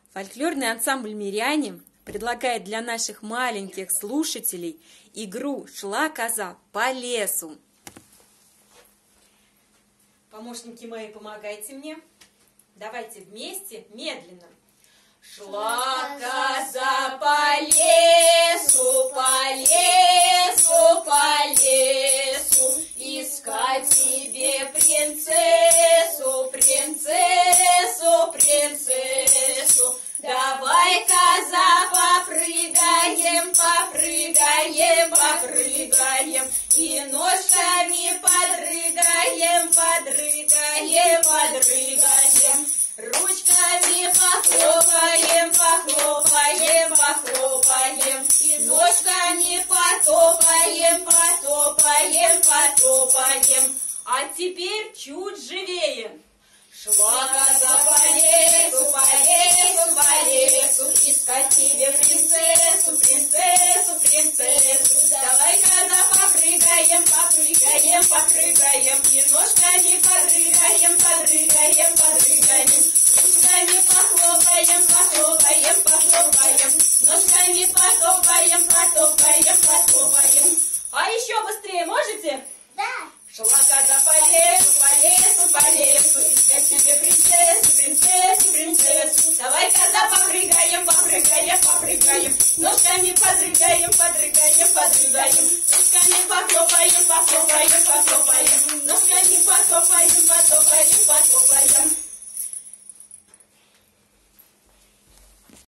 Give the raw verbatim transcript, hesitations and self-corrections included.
Фольклорный ансамбль «Миряне» предлагает для наших маленьких слушателей игру «Шла коза по лесу». Помощники мои, помогайте мне. Давайте вместе, медленно. Шла коза по лесу, по лесу, по лесу, искать себе принцессу, принцессу, принцессу. Давай, коза, попрыгаем, попрыгаем, попрыгаем, и ножками подрыгаем, подрыгаем, подрыгаем. Ручками похлопаем, похлопаем, похлопаем, и ножками потопаем, потопаем, потопаем. А теперь чуть живее. Шла коза по лесу, по лесу, по лесу, искать себе принцессу, принцессу, принцессу. Давай, коза, попрыгаем, попрыгаем, попрыгаем, и ножками подрыгаем, подрыгаем, подрыгаем. Ножками похлопаем, похлопаем, похлопаем, ножками потопаем, потопаем, потопаем. А еще быстрее можете? Да. Шла коза по лесу, по лесу, по лесу, искать себе принцессу, принцессу, принцессу. Давай, коза, попрыгаем, попрыгаем, попрыгаем, ножками подрыгаем, подрыгаем, подрыгаем, ножками похлопаем, похлопаем, похлопаем, ножками потопаем, потопаем, потопаем.